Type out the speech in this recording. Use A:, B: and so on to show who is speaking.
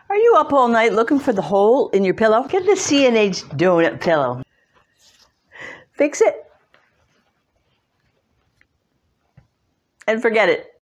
A: Are you up all night looking for the hole in your pillow? Get the CNH Donut Pillow. Fix it and forget it.